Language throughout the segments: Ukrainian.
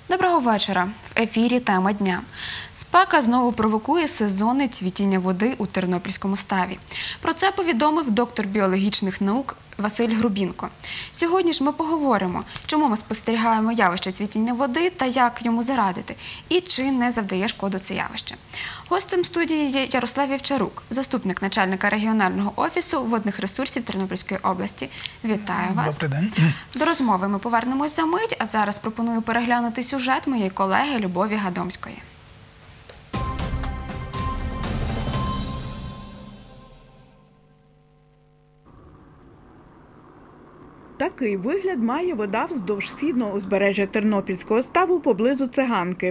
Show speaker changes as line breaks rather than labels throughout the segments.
Доброго вечора. В ефірі тема дня. Спека знову провокує сезонне цвітіння води у Тернопільському ставі. Про це повідомив доктор біологічних наук Василь Грубінко. Сьогодні ж ми поговоримо, чому ми спостерігаємо явище цвітіння води та як йому зарадити, і чи не завдає шкоду це явище. Гостем студії є Ярослав Вівчарук, заступник начальника регіонального офісу водних ресурсів Тернопільської області. Вітаю вас.
Добрий день.
До розмови ми повернемось за мить, а зараз пропоную переглянути сюжет моєї колеги Любові Гадомської.
Такий вигляд має вода вздовж східного узбережжя Тернопільського ставу поблизу Циганки.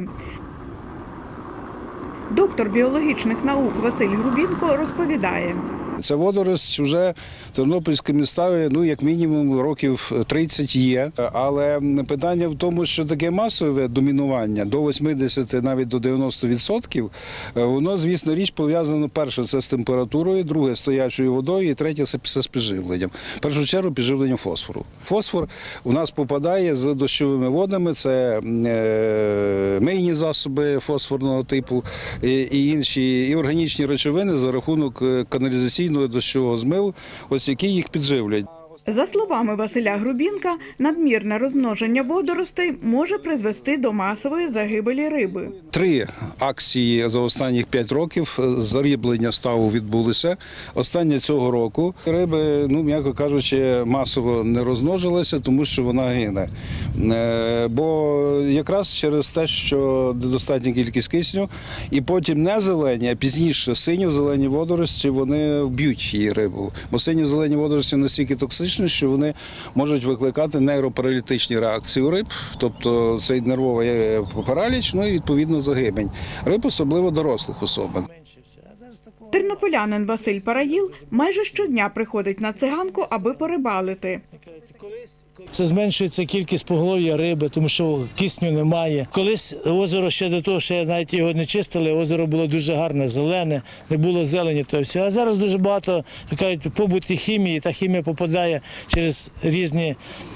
Доктор біологічних наук Василь Грубінко розповідає.
Ця водоросль вже в Тернопільському ставі, як мінімум, років 30 є. Але питання в тому, що таке масове домінування до 80, навіть до 90%, воно, звісно, річ пов'язано, перше, це з температурою, друге, з стоячою водою, і третє, це з підживленням. В першу чергу, підживленням фосфору. Фосфор у нас попадає з дощовими водами, це мийні засоби фосфорного типу і інші, і органічні речовини за рахунок каналізаційного дощового змиву, ось які їх підживлять.
За словами Василя Грубінка, надмірне розмноження водоростей може призвести до масової загибелі риби.
3 акції за останніх 5 років заріблення ставу відбулися. Остання цього року риби, м'яко кажучи, масово не розмножилися, тому що вона гине. Бо якраз через те, що недостатня кількість кисню, і потім не зелені, а пізніше синьо-зелені водорості, вони вб'ють її рибу. Бо синьо-зелені водорості настільки токсичні, що вони можуть викликати нейропаралітичні реакції у риб, тобто цей нервовий параліч, і відповідно загибень. Риб, особливо дорослих особин.
Тернополянин Василь Параїл майже щодня приходить на Циганку, аби порибалити.
Це зменшується кількість поголов'я риби, тому що кисню немає. Колись озеро ще до того, що навіть його не чистили, озеро було дуже гарне, зелене, не було зелені, то все. А зараз дуже багато, як кажуть, побуті хімії, та хімія попадає через різні,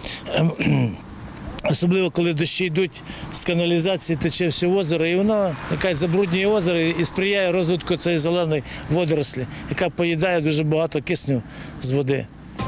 особливо коли дощі йдуть, з каналізації тече все озеро, і воно забруднює озеро і сприяє розвитку цієї зеленої водорослі, яка поїдає дуже багато кисню з води.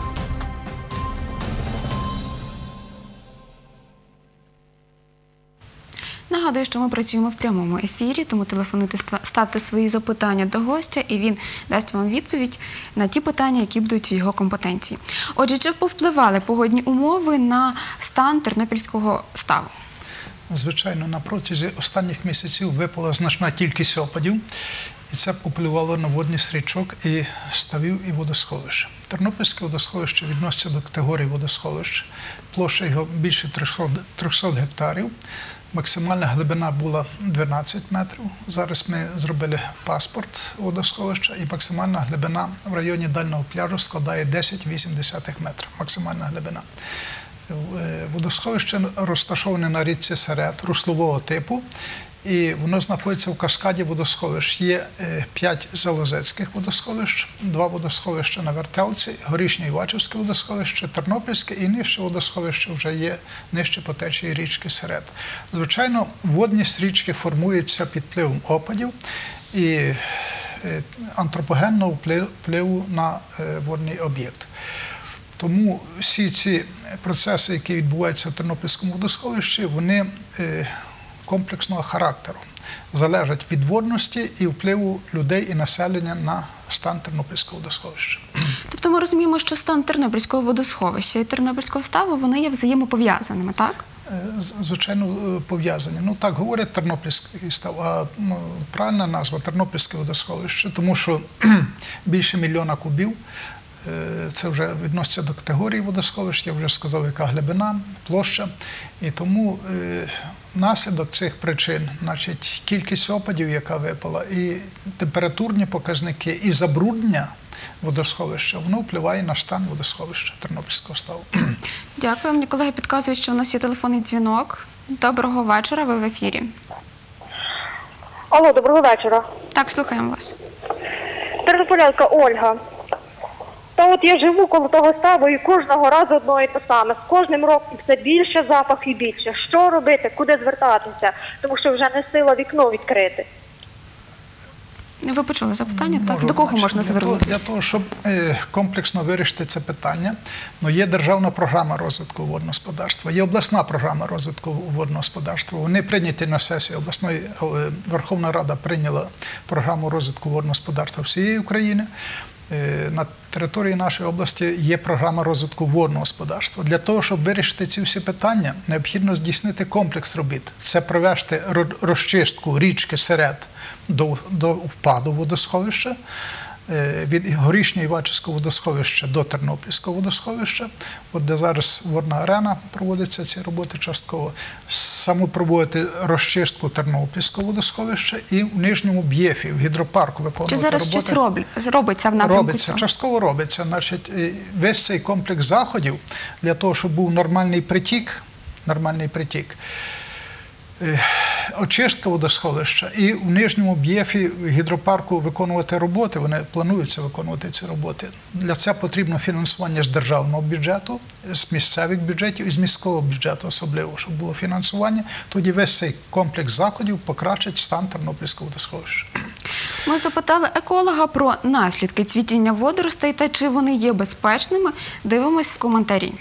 Нагадую, що ми працюємо в прямому ефірі, тому телефонуйте, ставте свої запитання до гостя, і він дасть вам відповідь на ті питання, які будуть в його компетенції. Отже, чи повпливали погодні умови на стан Тернопільського ставу?
Звичайно, на протязі останніх місяців випала значна кількість опадів, і це повпливало на водність річок і ставів і водосховищ. Тернопільське водосховище відноситься до категорії водосховищ. Площа його більше 300 гектарів. Максимальна глибина була 12 метрів. Зараз ми зробили паспорт водосховища, і максимальна глибина в районі дальнього пляжу складає 10,8 метра. Максимальна глибина. Водосховище розташоване на річці Серед, руслового типу, і воно знаходиться в каскаді водосховищ. Є 5 залозецьких водосховищ, 2 водосховища на Вертелці, Горішньо-Івачівське водосховище, Тернопільське і нижче водосховище вже є нижче по течії річки Серед. Звичайно, водність річки формується під впливом опадів і антропогенного впливу на водний об'єкт. Тому всі ці процеси, які відбуваються в Тернопільському водосховищі, вони комплексного характеру, залежать від водності і впливу людей і населення на стан Тернопільського водосховища.
Тобто ми розуміємо, що стан Тернопільського водосховища і Тернопільського ставу, вони є взаємопов'язаними, так?
Звичайно, пов'язані. Так говорять Тернопільський став, а правильна назва – Тернопільське водосховище, тому що більше 1 мільйона кубів. Це вже відноситься до категорії водосховищ, я вже сказав, яка глибина, площа. І тому наслідок цих причин, значить, кількість опадів, яка випала, і температурні показники, і забруднення водосховища, воно впливає на стан водосховища Тернопільського ставу.
Дякую. Мені колеги підказують, що у нас є телефонний дзвінок. Доброго вечора, ви в ефірі.
Алло, доброго вечора.
Так, слухаємо вас.
Тернополянка Ольга. Та от я живу коло того ставу і кожного разу одно і те саме. З кожним роком все більше запах і більше. Що робити, куди звертатися? Тому що вже не сила вікно відкрити.
Ви почули запитання, так?
Можу,
До кого
значить,
можна звернутися?
Для того, щоб комплексно вирішити це питання, є державна програма розвитку водного господарства, є обласна програма розвитку водного господарства. Вони прийняті на сесії обласної, Верховна Рада прийняла програму розвитку водного господарства всієї України. На території нашої області є програма розвитку водного господарства. Для того, щоб вирішити ці всі питання, необхідно здійснити комплекс робіт. Це провести розчистку річки Серед до впаду водосховища, від Горішньо-Івачівського водосховища до Тернопільського водосховища, де зараз водна арена проводиться ці роботи частково, проводити розчистку Тернопільського водосховища і в Нижньому Б'єфі, в гідропарку виконувати роботи.
Чи зараз щось робиться в напрямку
Робиться,
цього?
частково робиться. Значить, весь цей комплекс заходів для того, щоб був нормальний притік, очистка водосховища і в Нижньому Б'єфі гідропарку виконувати роботи, вони плануються виконувати ці роботи. Для цього потрібно фінансування з державного бюджету, з місцевих бюджетів і з міського бюджету особливо, щоб було фінансування. Тоді весь цей комплекс заходів покращить стан Тернопільського водосховища.
Ми запитали еколога про наслідки цвітіння водоростей та чи вони є безпечними. Дивимось в коментарі.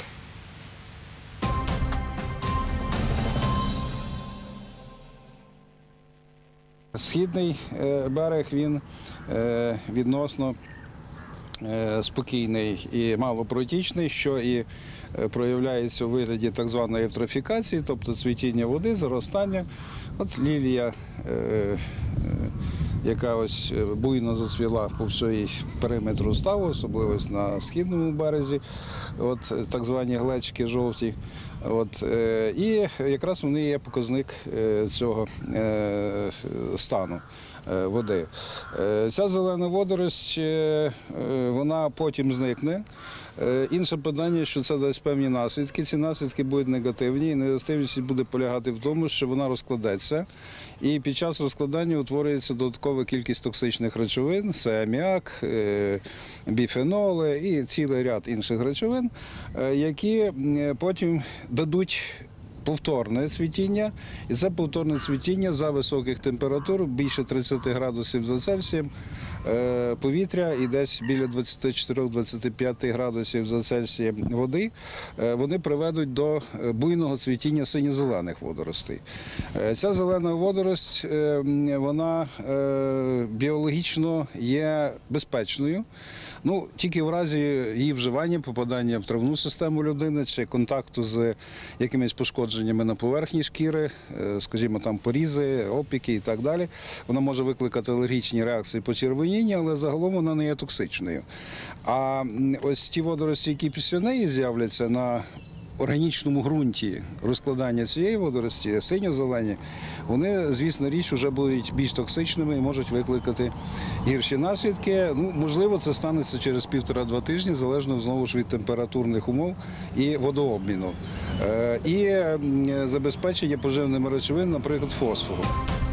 Східний берег, він відносно спокійний і малопротічний, що і проявляється у вигляді так званої евтрофікації, тобто цвітіння води, заростання. От лілія, яка ось буйно зацвіла по всій периметру ставу, особливо на східному березі, от так звані глечики жовті. І якраз вони є показник цього стану води. Ця зелена водорость, вона потім зникне. Інше питання, що це дасть певні наслідки. Ці наслідки будуть негативні, і негативність буде полягати в тому, що вона розкладеться. І під час розкладання утворюється додаткова кількість токсичних речовин, це аміак, біфеноли і цілий ряд інших речовин, які потім дадуть повторне цвітіння, і це повторне цвітіння за високих температур, більше 30 градусів за Цельсієм, повітря і десь біля 24-25 градусів за Цельсієм води, вони приведуть до буйного цвітіння синьо-зелених водоростей. Ця зелена водорость, вона біологічно є безпечною, тільки в разі її вживання, попадання в травну систему людини чи контакту з якимись пошкодженнями на поверхні шкіри, скажімо, там порізи, опіки і так далі, вона може викликати алергічні реакції почервоніння, але загалом вона не є токсичною. А ось ті водорості, які після неї з'являться на органічному ґрунті розкладання цієї водорості, синьо-зелені, вони, звісно, річ, вже будуть більш токсичними і можуть викликати гірші наслідки. Можливо, це станеться через 1,5-2 тижні, залежно, знову ж, від температурних умов і водообміну. І забезпечення поживними речовинами, наприклад, фосфору.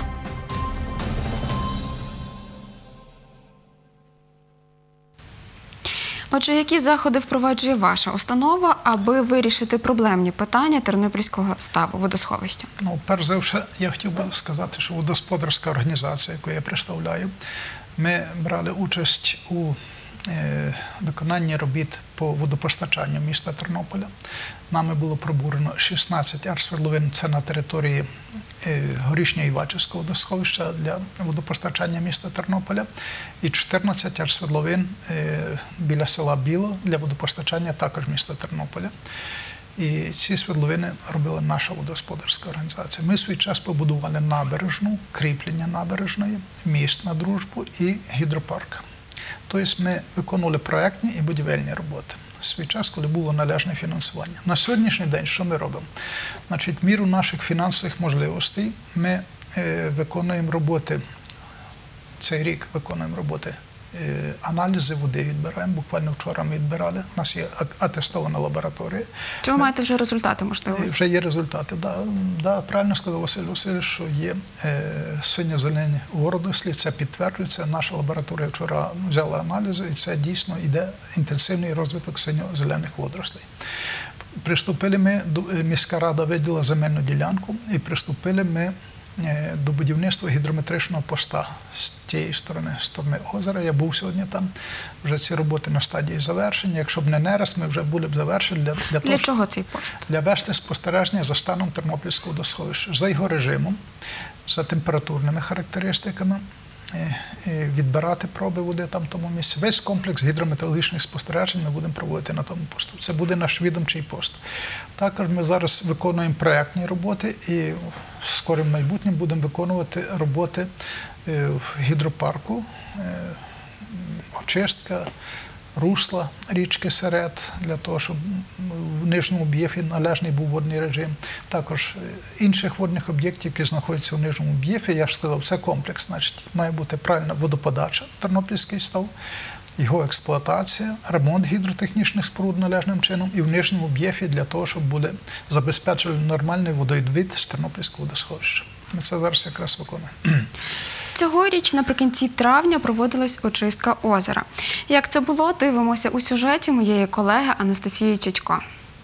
Отже, які заходи впроваджує ваша установа, аби вирішити проблемні питання Тернопільського ставу, водосховища?
Перш за все, я хотів би сказати, що водогосподарська організація, яку я представляю, ми брали участь у виконанні робіт по водопостачанню міста Тернополя. Нами було пробурено 16 арсвердловин, це на території Горішньо-Івачівського водосховища для водопостачання міста Тернополя, і 14 арсвердловин біля села Біло для водопостачання також міста Тернополя. І ці свердловини робила наша водогосподарська організація. Ми в свій час побудували набережну, кріплення набережної, міст на Дружбу і гідропарк. Тобто ми виконували проєктні і будівельні роботи в свій час, коли було належне фінансування. На сьогоднішній день що ми робимо? Значить, в міру наших фінансових можливостей ми виконуємо роботи, цей рік виконуємо роботи аналізи води відбираємо. Буквально вчора ми відбирали. У нас є атестована лабораторія.
Чи ви маєте вже результати, можливо?
Вже є результати. Да, правильно сказав Василь Васильович, що є синьо-зелені водорослі. Це підтверджується. Наша лабораторія вчора взяла аналізи, і це дійсно йде інтенсивний розвиток синьо-зелених водорослей. Приступили ми, міська рада виділила земельну ділянку, і приступили ми до будівництва гідрометричного поста з тієї сторони озера. Я був сьогодні там, вже ці роботи на стадії завершення. Якщо б не нерест, ми вже були б завершені.
Для чого цей пост?
Для вести спостереження за станом Тернопільського водосховища, за його режимом, за температурними характеристиками, відбирати проби води там в тому місці. Весь комплекс гідрометеорологічних спостережень ми будемо проводити на тому посту. Це буде наш відомчий пост. Також ми зараз виконуємо проєктні роботи і в скорім майбутньому будемо виконувати роботи в гідропарку, очистка русла річки Серед, для того, щоб в нижньому Б'єфі належний був водний режим. Також інших водних об'єктів, які знаходяться в нижньому Б'єфі, я ж сказав, це комплекс, значить, має бути правильна водоподача в Тернопільський став, його експлуатація, ремонт гідротехнічних споруд належним чином і в нижньому Б'єфі для того, щоб були забезпечили нормальний водовідвід з Тернопільського водосховища. Ми це зараз якраз виконуємо.
Цьогоріч наприкінці травня проводилась очистка озера. Як це було, дивимося у сюжеті моєї колеги Анастасії Чечко.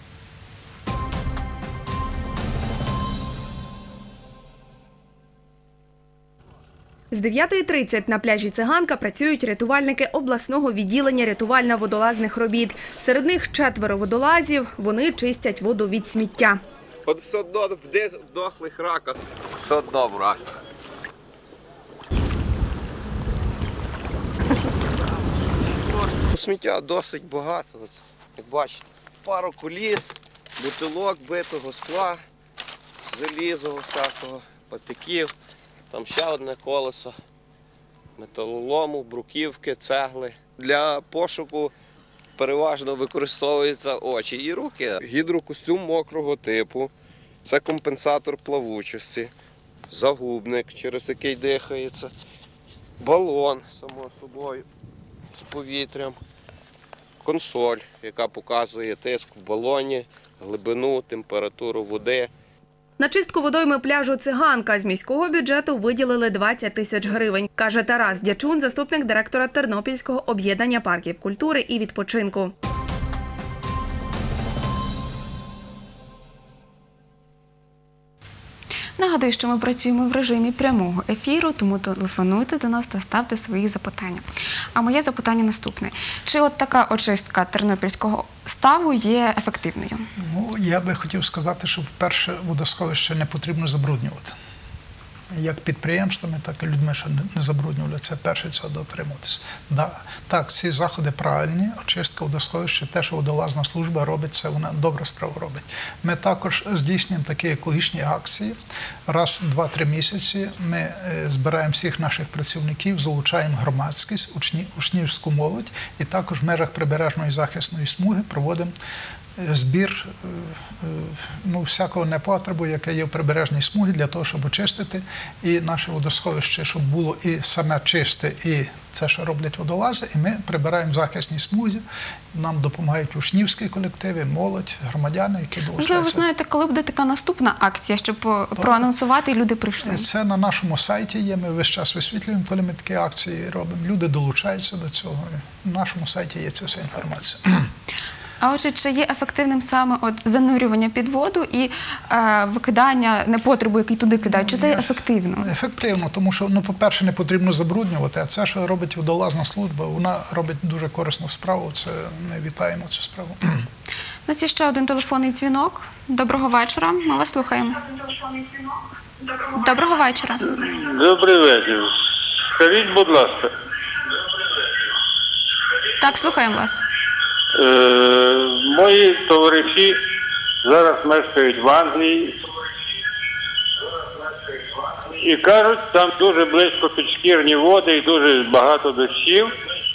З 9:30 на пляжі Циганка працюють рятувальники обласного відділення рятувально-водолазних робіт. Серед них 4 водолазів, вони чистять воду від сміття.
От все одно в дохлих раках, все одно в раках. Сміття досить багато, як бачите. Пару коліс, бутилок битого скла, залізого всякого, патиків. Там ще одне колесо, металолому, бруківки, цегли. Для пошуку переважно використовуються очі і руки. Гідрокостюм мокрого типу, це компенсатор плавучості, загубник, через який дихається, балон, само собою, з повітрям, консоль, яка показує тиск в балоні, глибину, температуру води.
На чистку водойми пляжу Циганка з міського бюджету виділили 20 тисяч гривень, каже Тарас Дячун, заступник директора Тернопільського об'єднання парків культури і відпочинку.
Нагадую, що ми працюємо в режимі прямого ефіру, тому телефонуйте до нас та ставте свої запитання. А моє запитання наступне. Чи от така очистка Тернопільського ставу є ефективною?
Ну, я би хотів сказати, що, перше, водосховище не потрібно забруднювати. Як підприємствами, так і людьми, що не забруднювали. Це перше, цього дотримуватися. Да, так, ці заходи правильні, очистка водосховища, те, що водолазна служба робить, це вона добру справу робить. Ми також здійснюємо такі екологічні акції. Раз, 2-3 місяці ми збираємо всіх наших працівників, залучаємо громадськість, учнівську молодь і також в межах прибережної захисної смуги проводимо збір всякого непотребу, яке є в прибережній смузі, для того, щоб очистити і наше водосховище, щоб було і саме чисте, і це, що роблять водолази, і ми прибираємо в захисній смузі. Нам допомагають учнівські колективи, молодь, громадяни, які долучаються.
Можливо, ви знаєте, коли буде така наступна акція, щоб проанонсувати і люди прийшли?
Це на нашому сайті є, ми весь час висвітлюємо, коли ми такі акції робимо. Люди долучаються до цього. На нашому сайті є ця вся інформація.
А отже, чи є ефективним саме занурювання під воду і викидання непотребу, який туди кидають? Чи це є ефективно?
Ефективно, тому що, по-перше, не потрібно забруднювати, а це, що робить водолазна служба, вона робить дуже корисну справу, це ми вітаємо цю справу.
У нас є ще один телефонний дзвінок. Доброго вечора, ми вас слухаємо. Доброго вечора.
Добрий вечір. Скажіть, будь ласка.
Так, слухаємо вас.
Мої товариші зараз мешкають в Англії і кажуть, там дуже близько підшкірні води і дуже багато дощів.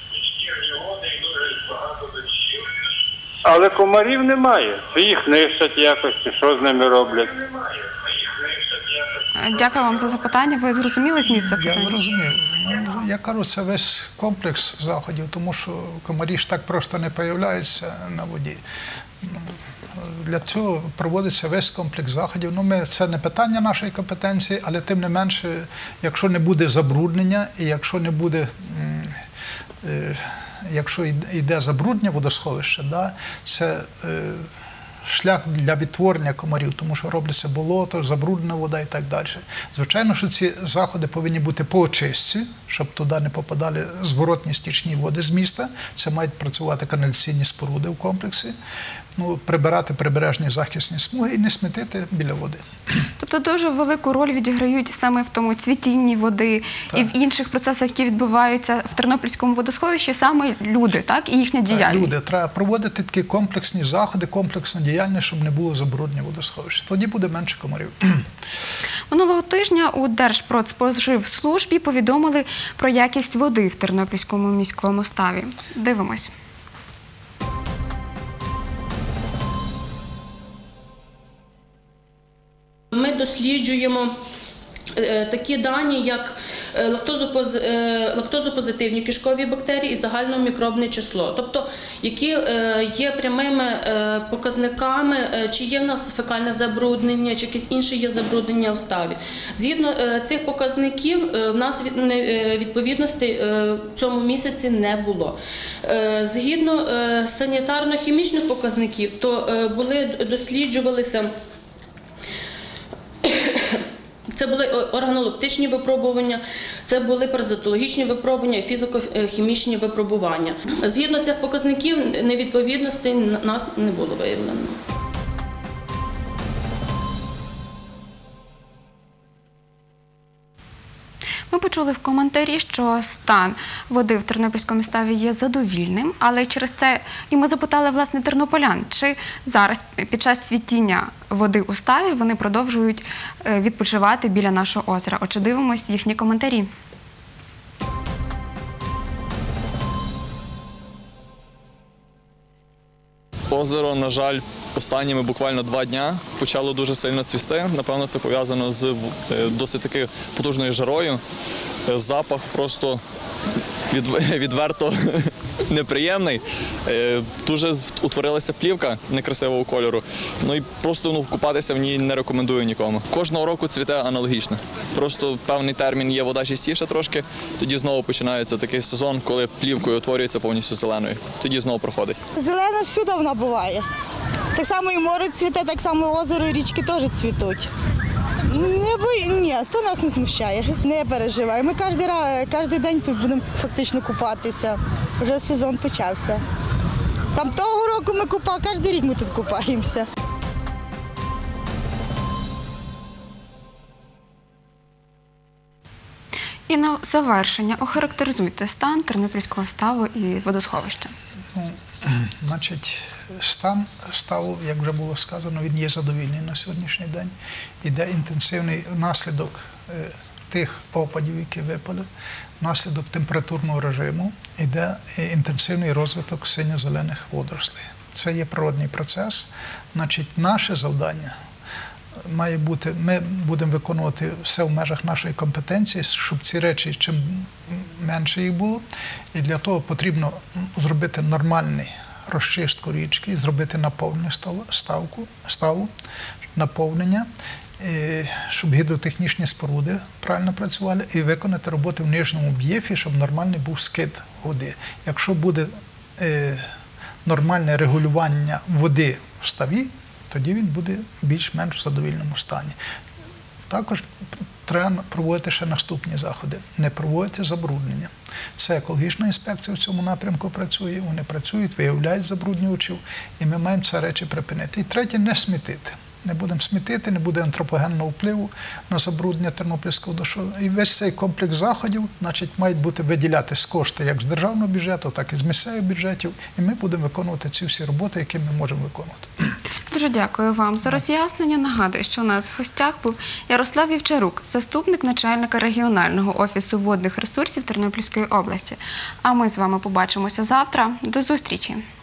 Але комарів немає. Чи їх нищать якось, чи що з ними роблять?
Дякую вам за запитання. Ви зрозуміли зміст
Я
запитання?
зрозумів. Ну, я кажу, це весь комплекс заходів, тому що комарі ж так просто не появляються на воді. Для цього проводиться весь комплекс заходів. Ну, це не питання нашої компетенції, але тим не менше, якщо не буде забруднення і якщо не буде, якщо йде забруднення водосховища, да, це шлях для відтворення комарів, тому що робляться болото, забруднена вода і так далі. Звичайно, що ці заходи повинні бути по очистці, щоб туди не попадали зворотні стічні води з міста. Це мають працювати каналізаційні споруди в комплексі. Ну, прибирати прибережні захисні смуги і не смітити біля води.
Тобто дуже велику роль відіграють саме в тому цвітінні води і в інших процесах, які відбуваються в Тернопільському водосховищі, саме люди, так, і їхня діяльність.
Люди. Треба проводити такі комплексні заходи, комплексну діяльність, щоб не було забруднення водосховища. Тоді буде менше комарів.
Минулого тижня у Держпродспоживслужбі повідомили про якість води в Тернопільському міському ставі. Дивимось.
Ми досліджуємо такі дані, як лактозопозитивні кишкові бактерії і загальномікробне число, тобто які є прямими показниками, чи є в нас фекальне забруднення, чи якесь інше є забруднення в ставі. Згідно цих показників, в нас відповідності в цьому місяці не було. Згідно санітарно-хімічних показників, то досліджувалися. Це були органолептичні випробування, це були паразитологічні випробування і фізико-хімічні випробування. Згідно цих показників, невідповідностей нас не було виявлено.
Ми почули в коментарі, що стан води в Тернопільському ставі є задовільним, але через це і ми запитали, власне, тернополян, чи зараз під час цвітіння води у ставі вони продовжують відпочивати біля нашого озера. Отже, дивимось їхні коментарі.
Озеро, на жаль, останніми буквально 2 дня почало дуже сильно цвісти. Напевно, це пов'язано з досить таки потужною жарою. Запах просто відверто неприємний. Дуже утворилася плівка некрасивого кольору. Ну і просто купатися в ній не рекомендую нікому. Кожного року цвіте аналогічно. Просто певний термін є вода чистіша трошки, тоді знову починається такий сезон, коли плівкою утворюється повністю зеленою. Тоді знову проходить.
Зелена всюди вона буває. Так само і море цвіте, так само і озеро, і річки теж цвітуть. Ні, то нас не смущає, не переживай. Ми кожен день тут будемо фактично купатися. Вже сезон почався. Там того року ми купали, кожен рік ми тут купаємося.
І на завершення охарактеризуйте стан Тернопільського ставу і водосховища.
Значить, стан ставу, як вже було сказано, він є задовільний на сьогоднішній день. Іде інтенсивний внаслідок тих опадів, які випали, внаслідок температурного режиму, іде інтенсивний розвиток синьо-зелених водорослей. Це є природний процес. Значить, наше завдання має бути, ми будемо виконувати все в межах нашої компетенції, щоб ці речі чим менше їх було. І для того потрібно зробити нормальний розчистку річки, зробити наповнення ставу, наповнення, щоб гідротехнічні споруди правильно працювали, і виконати роботи в нижньому б'єфі, щоб нормальний був скид води. Якщо буде нормальне регулювання води в ставі, тоді він буде більш-менш в задовільному стані. Також треба проводити ще наступні заходи. Не проводити забруднення. Це екологічна інспекція в цьому напрямку працює, вони працюють, виявляють забруднювачів, і ми маємо ці речі припинити. І третє – не смітити. Не будемо смітити, не буде антропогенного впливу на забруднення Тернопільського водосховища. І весь цей комплекс заходів, значить, мають бути виділятись кошти як з державного бюджету, так і з місцевих бюджетів. І ми будемо виконувати ці всі роботи, які ми можемо виконувати.
Дуже дякую вам за роз'яснення. Нагадую, що у нас в гостях був Ярослав Вівчарук, заступник начальника регіонального офісу водних ресурсів Тернопільської області. А ми з вами побачимося завтра. До зустрічі!